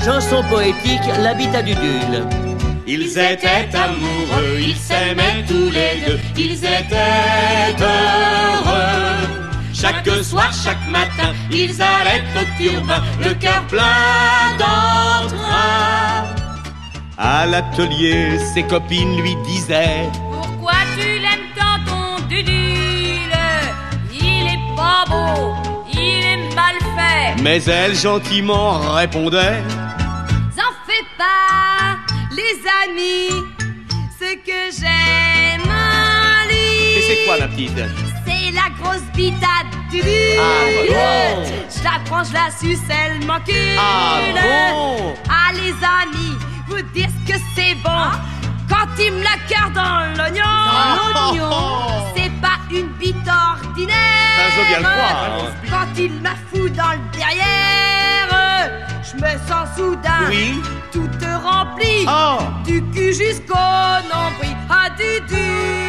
Chanson poétique, l'habitat du Dul. Ils étaient amoureux, ils s'aimaient tous les deux, ils étaient heureux. Chaque soir, chaque matin, ils allaient au turbin, le cœur plein d'entrain. À l'atelier, ses copines lui disaient: pourquoi tu l'aimes tant ton Dudule? Il est pas beau, il est mal fait. Mais elle gentiment répondait: en fais pas, les amis, ce que j'aime en lui. Et c'est quoi la petite? C'est la grosse bite à Dudule. Ah bon? Je la prends, je la suce, elle m'encule. Ah bon? Ah les amis, vous dire ce que c'est bon quand il me la cœur dans l'oignon. L'oignon, c'est pas une bite ordinaire. Ben, je viens le croire, hein. Quand il me la fout dans le derrière, je me sens soudain toute remplie, du cul jusqu'au nombril à Dudule.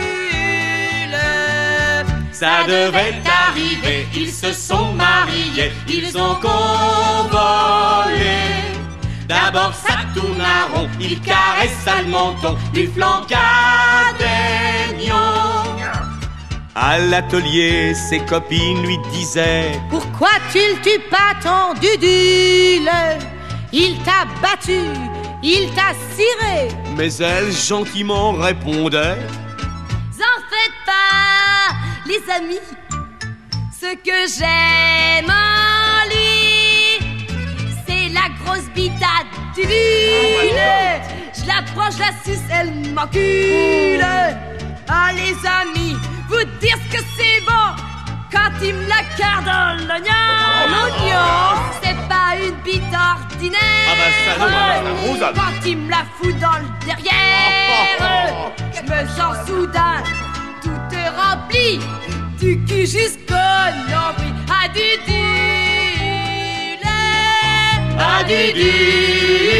Ça devait arriver, ils se sont mariés, ils ont convolé. D'abord ça tourne à rond, il caresse le menton, du flanca des nions. À l'atelier, ses copines lui disaient: pourquoi tu le tues pas ton Dudule? Il t'a battu, il t'a ciré. Mais elle gentiment répondait: en faites pas, les amis, ce que j'aime en lui, c'est la grosse bite à Dudule. Je la prends, je la suce, elle m'encule. Ah les amis, vous dire ce que c'est bon quand il me la carre dans l'oignon. L'oignon, c'est pas une bite ordinaire. Ah bah ça non, madame Rosa. Quand il me la fout dans le derrière, je me sens soudain toute remplie, du cul jusqu'au nombril à Dudule. À Dudule.